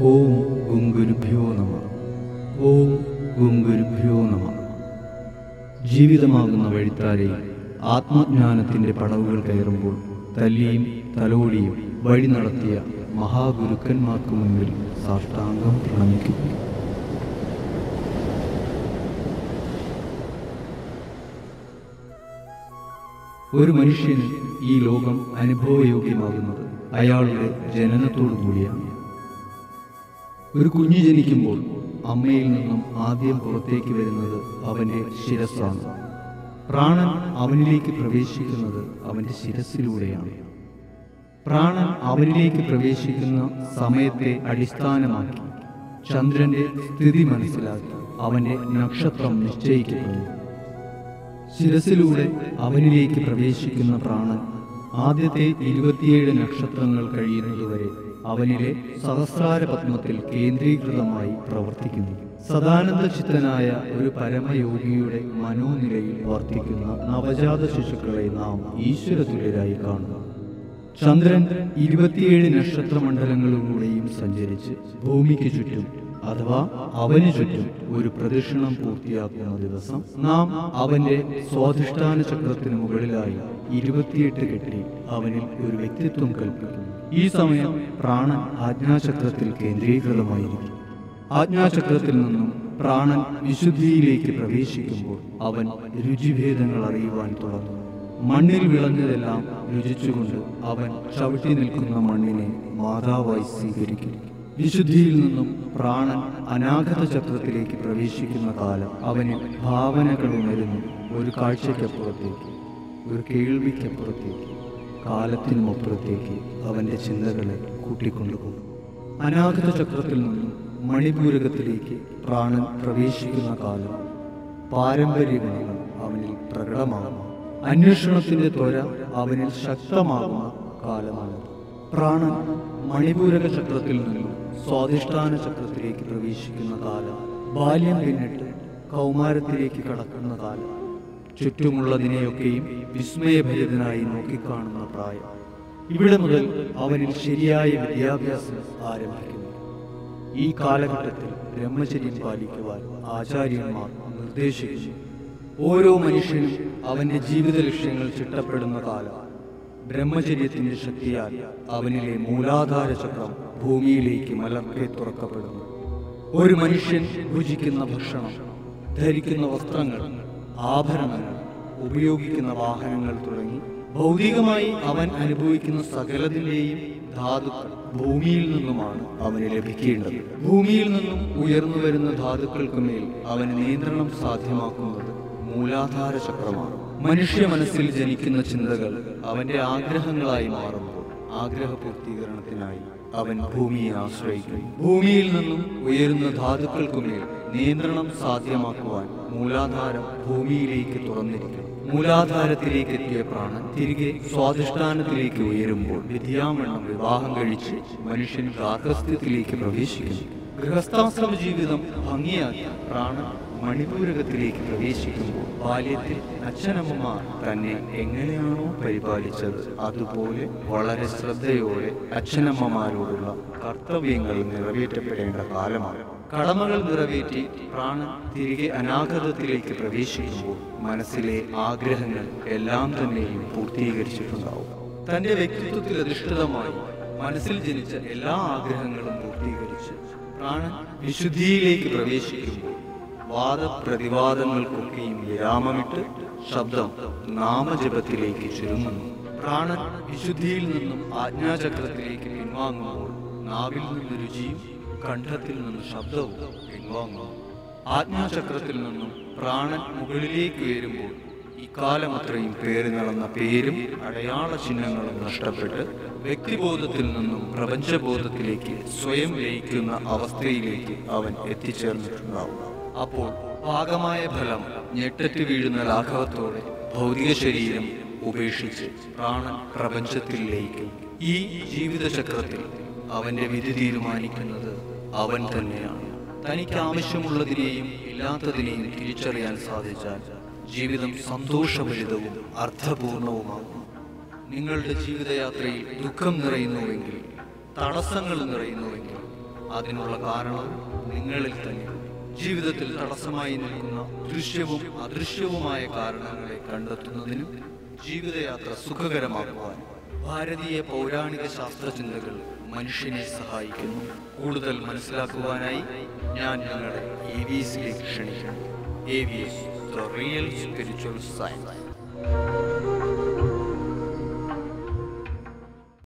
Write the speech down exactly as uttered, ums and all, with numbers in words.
ഓം ഗും ഗുരുഭ്യോ നമഃ. ഓം ഗും ഗുരുഭ്യോ നമഃ. ജീവിതമാകുന്ന വഴിത്താരയിൽ ആത്മജ്ഞാനത്തിൻ്റെ പടവുകൾ കയറുമ്പോൾ തല്ലിയും തലോടിയും വഴി നടത്തിയ മഹാഗുരുക്കന്മാർക്ക് മുൻപിൽ സാഷ്ടാംഗം പ്രണമിക്കും. ഒരു മനുഷ്യന് ഈ ലോകം അനുഭവയോഗ്യമാകുന്നത് അയാളുടെ ജനനത്തോടു കൂടിയാണ്. ഒരു കുഞ്ഞ് ജനിക്കുമ്പോൾ അമ്മയിൽ നിന്നും ആദ്യം പുറത്തേക്ക് വരുന്നത് അവൻ്റെ ശിരസ്സാണ്. പ്രാണൻ അവനിലേക്ക് പ്രവേശിക്കുന്നത് അവൻ്റെ ശിരസ്സിലൂടെയാണ്. പ്രാണൻ അവനിലേക്ക് പ്രവേശിക്കുന്ന സമയത്തെ അടിസ്ഥാനമാക്കി ചന്ദ്രന്റെ സ്ഥിതി മനസ്സിലാക്കി അവൻ്റെ നക്ഷത്രം നിശ്ചയിക്കപ്പെടുന്നു. ശിരസിലൂടെ അവനിലേക്ക് പ്രവേശിക്കുന്ന പ്രാണൻ ആദ്യത്തെ ഇരുപത്തിയേഴ് നക്ഷത്രങ്ങൾ കഴിയുന്നതുവരെ അവനിലെ സഹസ്രാര പത്മത്തിൽ കേന്ദ്രീകൃതമായി പ്രവർത്തിക്കുന്നു. സദാനന്ദ ചിത്തനായ ഒരു പരമയോഗിയുടെ മനോനിലയിൽ വർത്തിക്കുന്ന നവജാത ശിശുക്കളെ നാം ഈശ്വരതുല്യരായി കാണുന്നു. ചന്ദ്രൻ ഇരുപത്തിയേഴ് നക്ഷത്രമണ്ഡലങ്ങളിലൂടെയും സഞ്ചരിച്ച് ഭൂമിക്ക് ചുറ്റും അഥവാ അവന് ചുറ്റും ഒരു പ്രദക്ഷിണം പൂർത്തിയാക്കുന്ന ദിവസം നാം അവന്റെ സ്വാധിഷ്ഠാന ചക്രത്തിന് മുകളിലായി ഇരുപത്തിയെട്ട് കെട്ടി അവനിൽ ഒരു വ്യക്തിത്വം കൽപ്പിക്കുന്നു. ഈ സമയം പ്രാണൻ ആജ്ഞാചക്രത്തിൽ കേന്ദ്രീകൃതമായിരിക്കും. ആജ്ഞാചക്രത്തിൽ നിന്നും പ്രാണൻ വിശുദ്ധിയിലേക്ക് പ്രവേശിക്കുമ്പോൾ അവൻ രുചിഭേദങ്ങൾ അറിയുവാൻ തുടങ്ങും. മണ്ണിൽ വിളഞ്ഞതെല്ലാം രുചിച്ചുകൊണ്ട് അവൻ ചവിട്ടി നിൽക്കുന്ന മണ്ണിനെ മാതാവായി സ്വീകരിക്കും. വിശുദ്ധിയിൽ നിന്നും പ്രാണൻ അനാഗത ചക്രത്തിലേക്ക് പ്രവേശിക്കുന്ന കാലം അവന് ഭാവനകൾ ഉണരുന്നു. ഒരു കാഴ്ചയ്ക്കപ്പുറത്തേക്ക്, ഒരു കേൾവിക്കപ്പുറത്തേക്ക്, കാലത്തിനുമപ്പുറത്തേക്ക് അവൻ്റെ ചിന്തകളെ കൂട്ടിക്കൊണ്ടുപോകും. അനാഗത ചക്രത്തിൽ നിന്നും മണിപൂരകത്തിലേക്ക് പ്രാണൻ പ്രവേശിക്കുന്ന കാലം പാരമ്പര്യ ഗുണങ്ങൾ അവനിൽ പ്രകടമാകും. അന്വേഷണത്തിന്റെ ത്വര അവനിൽ ശക്തമാകുന്ന കാലമാണ്. പ്രാണൻ മണിപൂരക ചക്രത്തിൽ നിന്നും സ്വാധിഷ്ഠാന ചക്രത്തിലേക്ക് പ്രവേശിക്കുന്ന കാലം ബാല്യം പിന്നിട്ട് കൗമാരത്തിലേക്ക് കടക്കുന്ന കാലം. ചുറ്റുമുള്ളതിനെയൊക്കെയും വിസ്മയഭരിതനായി നോക്കിക്കാണുന്ന പ്രായം. ഇവിടെ മുതൽ അവനിൽ ശരിയായ വിദ്യാഭ്യാസം ആരംഭിക്കുന്നു. ഈ കാലഘട്ടത്തിൽ ബ്രഹ്മചര്യം പാലിക്കുവാൻ ആചാര്യന്മാർ നിർദ്ദേശിക്കുന്നു. ഓരോ മനുഷ്യനും അവന്റെ ജീവിത ലക്ഷ്യങ്ങൾ ചിട്ടപ്പെടുന്ന കാലം. ബ്രഹ്മചര്യത്തിന്റെ ശക്തിയാൽ അവനിലെ മൂലാധാര ചക്രം ഭൂമിയിലേക്ക് മലർക്കെ തുറക്കപ്പെടുന്നു. ഒരു മനുഷ്യൻ ഭുജിക്കുന്ന ഭക്ഷണം, ധരിക്കുന്ന വസ്ത്രങ്ങൾ, ആഭരണങ്ങൾ, ഉപയോഗിക്കുന്ന വാഹനങ്ങൾ തുടങ്ങി ഭൗതികമായി അവൻ അനുഭവിക്കുന്ന സകലതിന്റെയും ധാതുക്കൾ ഭൂമിയിൽ നിന്നുമാണ് അവന് ലഭിക്കേണ്ടത്. ഭൂമിയിൽ നിന്നും ഉയർന്നു വരുന്ന ധാതുക്കൾക്കുമേൽ അവന് നിയന്ത്രണം സാധ്യമാക്കുന്നത് മൂലാധാര ചക്രമാണ്. മനുഷ്യ മനസ്സിൽ ജനിക്കുന്ന ചിന്തകൾ അവന്റെ ആഗ്രഹങ്ങളായി മാറുമ്പോൾ ആഗ്രഹ പൂർത്തീകരണത്തിനായി അവൻ ഭൂമിയെ ആശ്രയിക്കും. ഭൂമിയിൽ നിന്നും ഉയരുന്ന ധാതുക്കൾക്കുമേൽ നിയന്ത്രണം സാധ്യമാക്കുവാൻ മൂലാധാരം ഭൂമിയിലേക്ക് തുറന്നിരിക്കും. മൂലാധാരത്തിലേക്ക് എത്തിയ പ്രാണൻ തിരികെ സ്വാധിഷ്ഠാനത്തിലേക്ക് ഉയരുമ്പോൾ വിദ്യാമണ്ണം വിവാഹം കഴിച്ച് മനുഷ്യൻ ഗാർഹസ്ഥ്യത്തിലേക്ക് പ്രവേശിക്കുന്നു. ഗൃഹസ്ഥാശ്രമ ജീവിതം ഭംഗിയാക്കി പ്രാണൻ മണിപൂരകത്തിലേക്ക് പ്രവേശിക്കുമ്പോൾ ബാല്യത്തിൽ അച്ഛനമ്മമാർ തന്നെ എങ്ങനെയാണോ പരിപാലിച്ചത് അതുപോലെ വളരെ ശ്രദ്ധയോടെ അച്ഛനമ്മമാരോടുള്ള കർത്തവ്യങ്ങൾ നിറവേറ്റപ്പെടേണ്ട കാലമാണ്. കടമകൾ നിറവേറ്റി പ്രാണൻ തിരികെ അനാഗതത്തിലേക്ക് പ്രവേശിക്കുമ്പോൾ മനസ്സിലെ ആഗ്രഹങ്ങൾ എല്ലാം തന്നെയും പൂർത്തീകരിച്ചിട്ടുണ്ടാവും. തന്റെ വ്യക്തിത്വത്തിൽ അധിഷ്ഠിതമായി മനസ്സിൽ ജനിച്ച എല്ലാ ആഗ്രഹങ്ങളും പൂർത്തീകരിച്ച് പ്രാണൻ വിശുദ്ധിയിലേക്ക് പ്രവേശിക്കുമ്പോൾ വാദപ്രതിവാദങ്ങൾക്കൊക്കെയും വിരാമമിട്ട് ശബ്ദം നാമജപത്തിലേക്ക് ചുരുങ്ങുന്നു. പ്രാണൻ വിശുദ്ധിയിൽ നിന്നും ആജ്ഞാചക്രത്തിലേക്ക് പിൻവാങ്ങുമ്പോൾ നാവിൽ നിന്ന് രുചിയും കണ്ഠത്തിൽ നിന്ന് ശബ്ദവും പിൻവാങ്ങുന്നു. ആജ്ഞാചക്രത്തിൽ നിന്നും പ്രാണൻ മുകളിലേക്ക് ഉയരുമ്പോൾ ഇക്കാലമത്രയും പേര് നടന്ന പേരും അടയാള ചിഹ്നങ്ങളും നഷ്ടപ്പെട്ട് വ്യക്തിബോധത്തിൽ നിന്നും പ്രപഞ്ചബോധത്തിലേക്ക് സ്വയം ലയിക്കുന്ന അവസ്ഥയിലേക്ക് അവൻ എത്തിച്ചേർന്നിട്ടുണ്ടാവും. അപ്പോൾ പാകമായ ഫലം ഞെട്ടറ്റ് വീഴുന്ന ലാഘവത്തോടെ ഭൗതിക ശരീരം ഉപേക്ഷിച്ച് പ്രാണൻ പ്രപഞ്ചത്തിൽ ലയിക്കും. ഈ ജീവിതചക്രത്തിൽ അവന്റെ വിധി തീരുമാനിക്കുന്നത് അവൻ തന്നെയാണ്. തനിക്ക് ആവശ്യമുള്ളതിനെയും ഇല്ലാത്തതിനെയും തിരിച്ചറിയാൻ സാധിച്ചാൽ ജീവിതം സന്തോഷഭരിതവും അർത്ഥപൂർണവുമാകും. നിങ്ങളുടെ ജീവിതയാത്രയിൽ ദുഃഖം നിറയുന്നുവെങ്കിൽ, തടസ്സങ്ങൾ നിറയുന്നുവെങ്കിൽ അതിനുള്ള കാരണം നിങ്ങളിൽ തന്നെ. ജീവിതത്തിൽ തടസ്സമായി നിൽക്കുന്ന ദൃശ്യവും അദൃശ്യവുമായ കാരണങ്ങളെ കണ്ടെത്തുന്നതിനും ജീവിതയാത്ര സുഖകരമാക്കുവാൻ ഭാരതീയ പൗരാണിക ശാസ്ത്രചിന്തകൾ മനുഷ്യനെ സഹായിക്കുന്നു. കൂടുതൽ മനസ്സിലാക്കുവാനായി ഞാൻ നിങ്ങളെ എ വി എസിലേക്ക് ക്ഷണിക്കുന്നു. A V S, the real spiritual science.